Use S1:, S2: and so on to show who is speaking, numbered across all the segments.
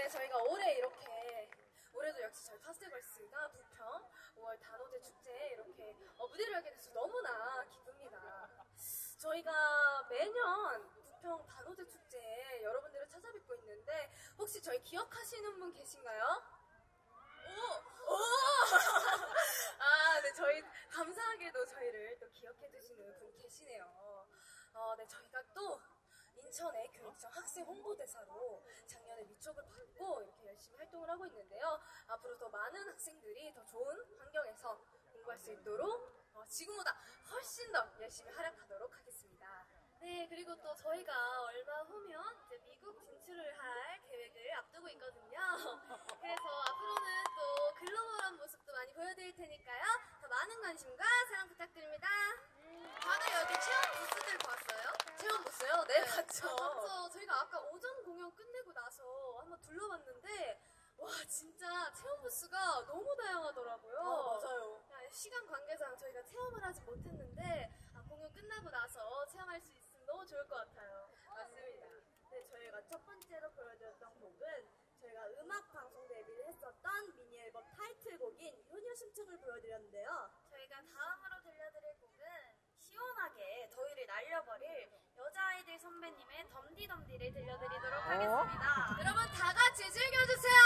S1: 네, 저희가 올해 이렇게 올해도 역시 저희 파스티벌스가 부평 5월 단오대 축제에 이렇게 무대를 하게 돼서 너무나 기쁩니다. 저희가 매년 부평 단오대 축제에 여러분들을 찾아뵙고 있는데 혹시 저희 기억하시는 분 계신가요? 오! 아, 네, 저희 감사하게도 저희를 또 기억해 주시는 분 계시네요. 네, 저희가 또 인천의 교육청 학생 홍보대사로 작년에 위촉을 받고 이렇게 열심히 활동을 하고 있는데요. 앞으로 더 많은 학생들이 더 좋은 환경에서 공부할 수 있도록 지금보다 훨씬 더 열심히 활약하도록 하겠습니다.
S2: 네, 그리고 또 저희가 얼마 후면 이제 미국 진출을 할 계획을 앞두고 있거든요. 그래서 앞으로는 또 글로벌한 모습도 많이 보여드릴 테니까요. 더 많은 관심과 사랑 부탁드립니다.
S3: 다들 여기 체험 부스들 봤어요?
S1: 체험 부스요? 네, 봤죠.
S2: 맞죠. 저희가 아까 오전 공연 끝내고 나서 한번 둘러봤는데 와, 진짜 체험 부스가 너무 다양하더라고요.
S1: 맞아요.
S2: 시간 관계상 저희가 체험을 하지 못했는데 공연 끝나고 나서 체험할 수 있으면 너무 좋을 것 같아요.
S1: 맞습니다.
S2: 네, 저희가 첫 번째로 보여드렸던 곡은 저희가 음악 방송 데뷔를 했었던 미니 앨범 타이틀곡인 효녀 심청을 보여드렸는데요. 저희가 다음으로 들려드릴 곡은 시원하게 더위를 날려버릴 여자아이들 선배님의 덤디덤디를 들려드리도록 하겠습니다.
S1: 여러분 다 같이 즐겨주세요.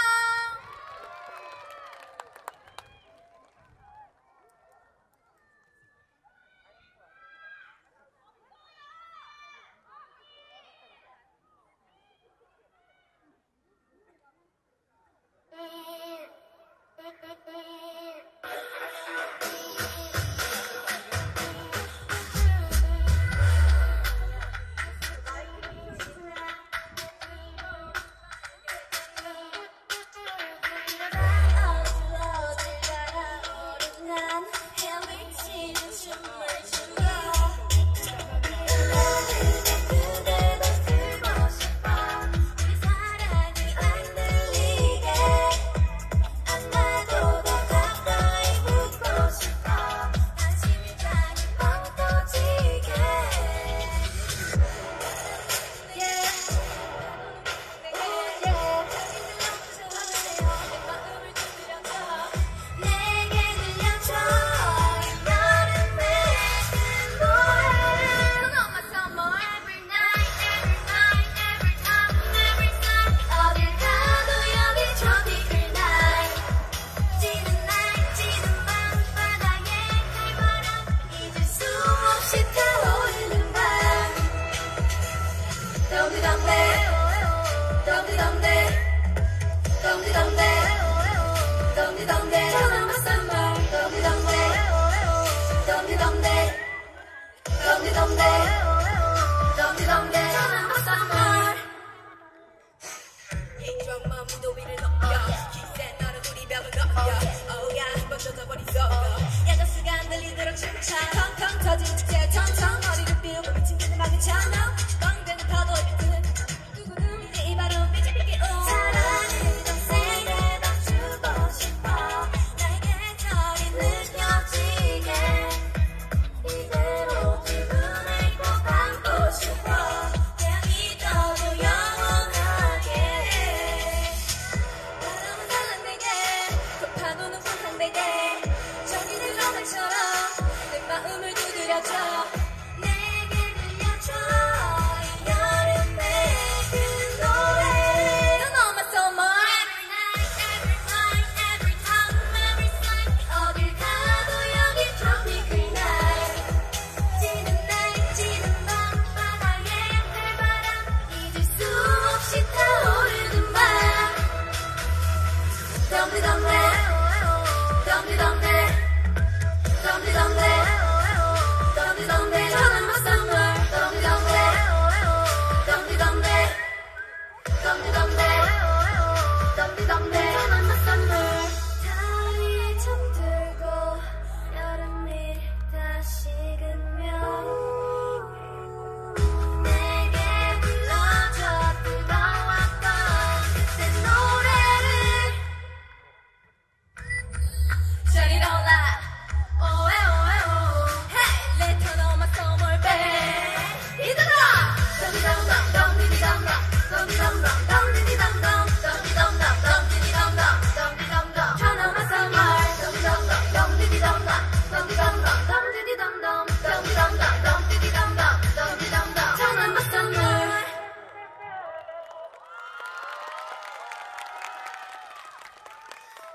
S2: 덤디덤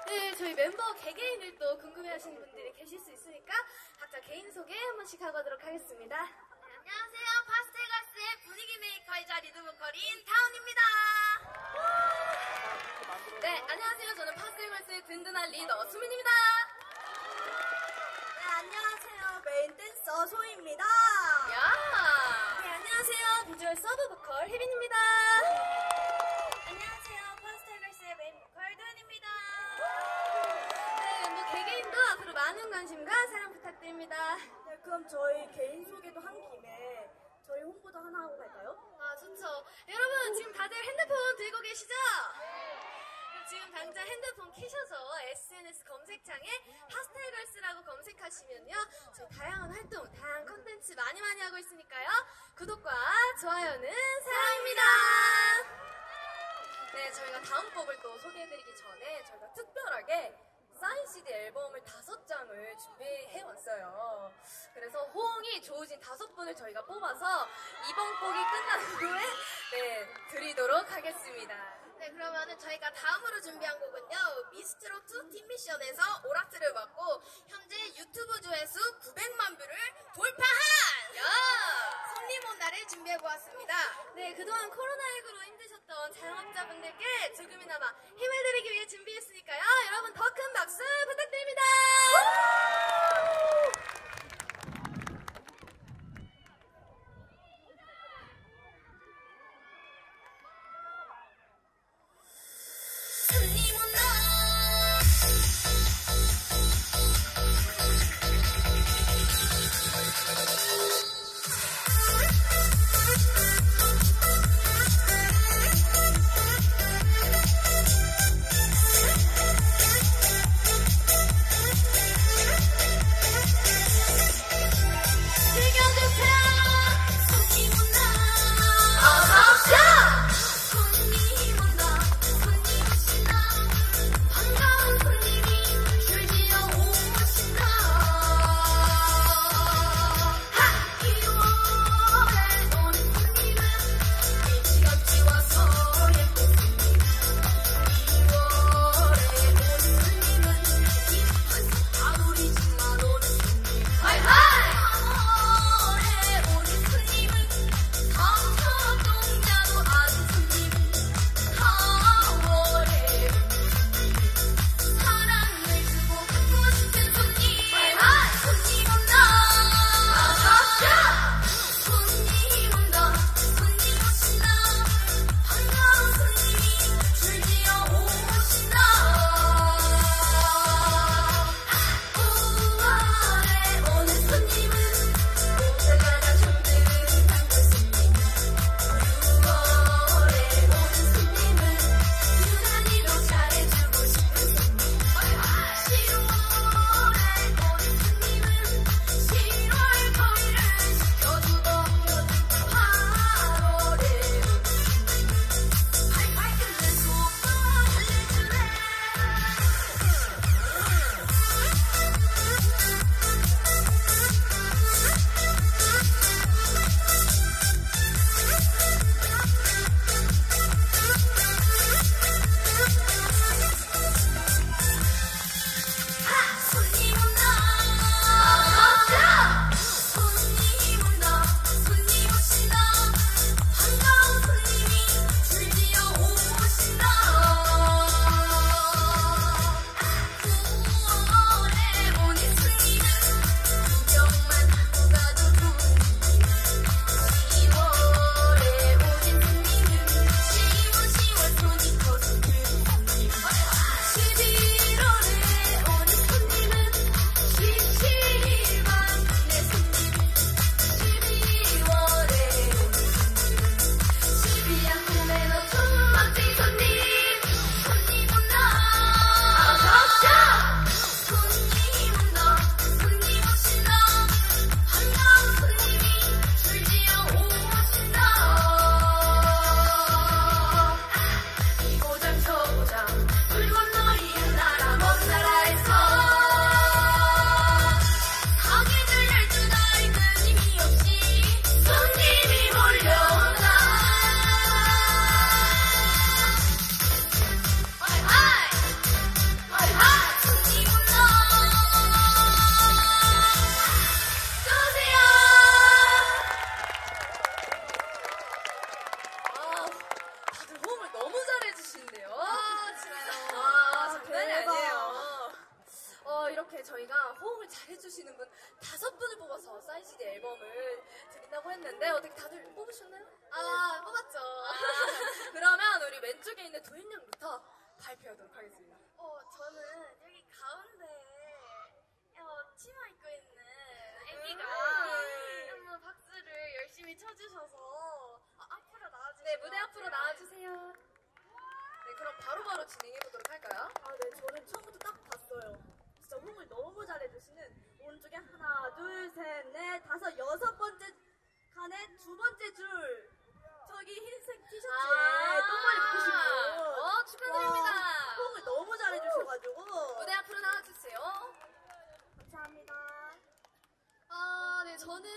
S1: 네, 저희 멤버 개개인을 또 궁금해하시는 분들이 계실 수 있으니까 각자 개인 소개 한 번씩 하고 가도록 하겠습니다.
S3: 안녕하세요. 파스텔걸스의 분위기 메이커이자 리드 보컬인 타운입니다.
S1: 네, 안녕하세요. 저는 파스텔걸스의 든든한 리더 수민입니다.
S2: 네, 안녕하세요. 메인 댄서 소희입니다.
S1: 야! 네, 안녕하세요. 비주얼 서브 보컬 혜빈입니다.
S3: 안녕하세요. 파스텔걸스의 메인 보컬 도현입니다.
S1: 네, 뭐 개개인도 앞으로 많은 관심과 사랑 부탁드립니다.
S2: 네, 그럼 저희 개인 소개도 한 김에 저희 홍보도 하나 하고 갈까요?
S1: 아, 좋죠. 여러분, 지금 다들 핸드폰 들고 계시죠? 지금 당장 핸드폰 켜셔서 SNS 검색창에 파스텔걸스라고 검색하시면요. 저희 다양한 활동, 다양한 컨텐츠 많이 하고 있으니까요. 구독과 좋아요는 사랑입니다. 네, 저희가 다음 곡을 또 소개해드리기 전에 저희가 특별하게 사인 CD 앨범을 5장을 준비해왔어요. 그래서 호응이 좋으신 5분을 저희가 뽑아서 이번 곡이 끝난 후에 드리도록 하겠습니다.
S3: 네, 그러면은 저희가 다음으로 준비한 곡은요. 미스트롯2 팀미션에서 오락트를 받고 현재 유튜브 조회수 900만 뷰를 돌파한 손님온나를 준비해보았습니다.
S1: 네, 그동안 코로나19로 힘드셨던 자영업자분들께 조금이나마 힘을 드리기 위해 준비했으니까요. 여러분 더 큰 박수 부탁드립니다. 해주시는 분 5분을 뽑아서 사인 CD 앨범을 드린다고 했는데 어떻게 다들 뽑으셨나요?
S3: 아, 뽑았죠.
S1: 그러면 우리 왼쪽에 있는 도인 양부터 발표하도록 하겠습니다.
S3: 저는 여기 가운데에 치마 입고 있는 애기가 한번 박수를 열심히 쳐주셔서 앞으로 나와주세요.
S1: 네, 무대 앞으로 나와주세요. 네, 그럼 바로바로 진행해보도록 할까요?
S2: 아, 네, 저는 처음부터 딱 봤어요. 진짜 호응을 너무 잘해주시는 오른쪽에 하나, 둘, 셋, 넷, 다섯, 6번째 칸에 2번째 줄. 저기 흰색 티셔츠에 똥머리 입으신 분.
S1: 축하드립니다.
S2: 와, 호응을 너무 잘해주셔가지고.
S1: 무대 앞으로 나와주세요.
S2: 감사합니다.
S3: 네, 저는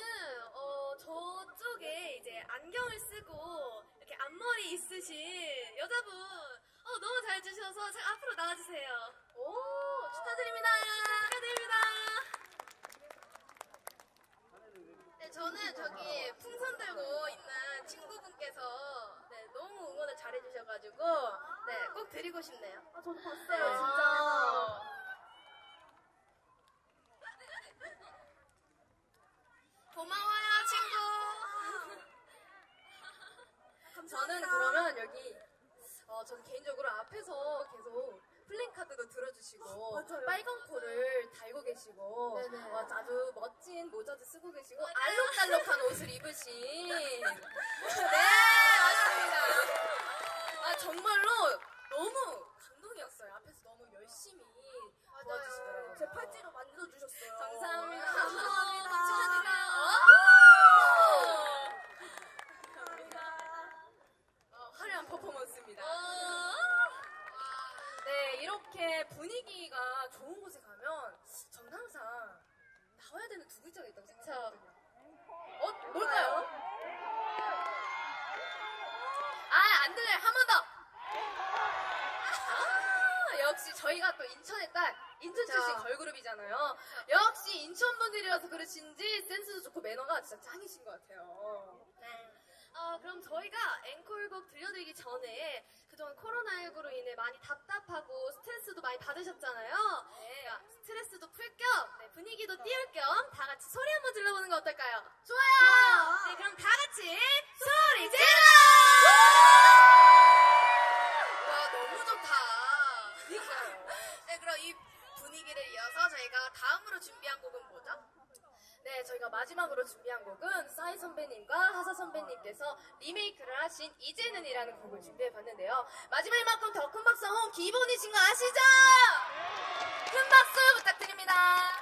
S3: 저쪽에 이제 안경을 쓰고 이렇게 앞머리 있으신 여자분 너무 잘 주셔서 앞으로 나와주세요.
S1: 오, 축하드립니다.
S3: 축하드립니다. 네, 저는 저기 풍선 들고 있는 친구분께서 너무 응원을 잘해주셔가지고 꼭 드리고 싶네요.
S2: 아, 저도 봤어요, 진짜.
S3: 고마워요, 친구.
S1: 저는 그러면 여기 저는 개인적으로 앞에서 계속 플랜카드도 들어주시고
S2: 맞아요.
S1: 빨간 코를 달고 계시고
S3: 네네.
S1: 아주 멋진 모자도 쓰고 계시고 알록달록한 옷을 입으신 네, 맞습니다. 아, 정말로 너무 감동이었어요. 앞에서 너무 열심히 도와주시더라고요.
S2: 제 팔찌로 만들어주셨어요.
S1: 감사합니다.
S2: 감사합니다.
S1: 축하드려요. 화려한 퍼포먼스입니다. 네, 이렇게 분위기가 좋은 곳에 가면 저는 항상 나와야 되는 두 글자가 있다고 생각하거든요. 뭘까요? 안 들려요. 한 번 더. 역시 저희가 또 인천의 딸, 인천 출신 걸그룹이잖아요. 역시 인천 분들이라서 그러신지 센스도 좋고 매너가 진짜 짱이신 것 같아요.
S3: 네. 그럼 저희가 앵콜곡 들려드리기 전에 그동안 코로나19로 인해 많이 답답하고 스트레스도 많이 받으셨잖아요.
S1: 네.
S3: 스트레스도 풀 겸 분위기도 띄울 겸 다 같이 소리 한번 질러보는 거 어떨까요?
S2: 좋아요.
S3: 네, 그럼 다 같이 소리 질러! 와, 너무 좋다. 네, 그럼 이 분위기를 이어서 저희가 다음으로 준비한 곡은 뭐죠?
S1: 네, 저희가 마지막으로 준비한 곡은 싸이 선배님과 하사 선배님께서 리메이크를 하신 이제는이라는 곡을 준비해봤는데요. 마지막만큼 더 큰 박수 홈 기본이신 거 아시죠? 큰 박수 부탁드립니다.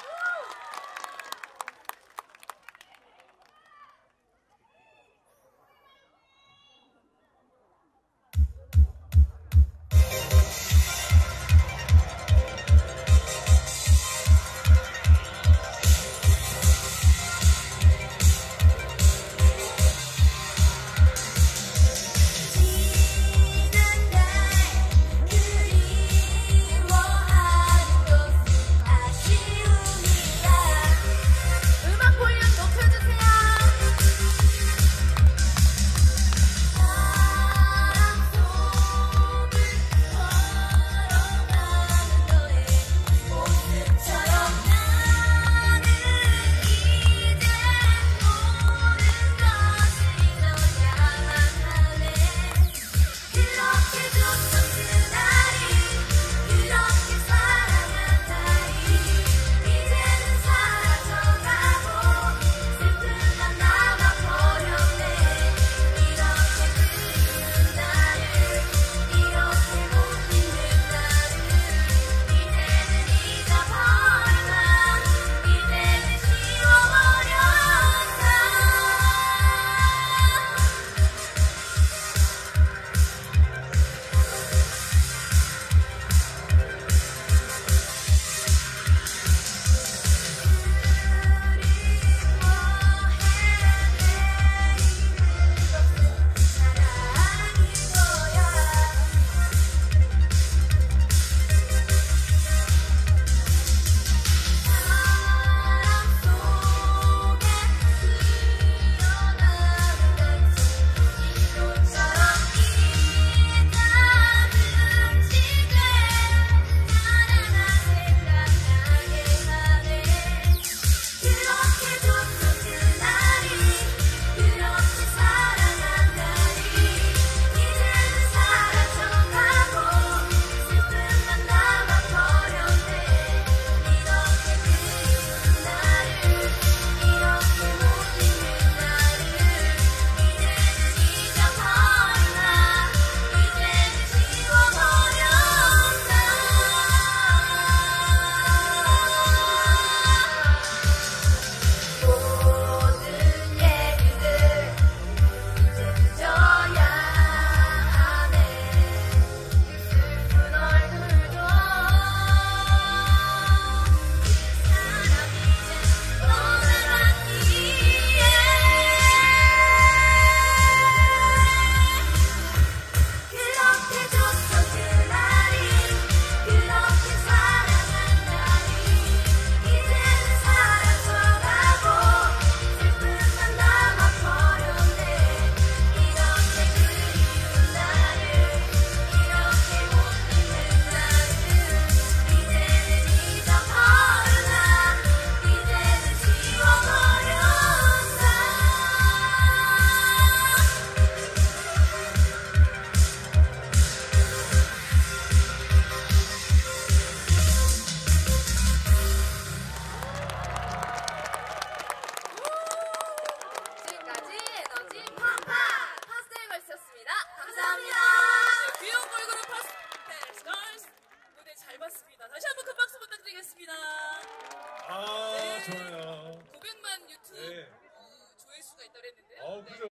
S4: 지난 날 그리워하는 것 아쉬움이
S1: 그랬는데요.
S4: 아, 그죠.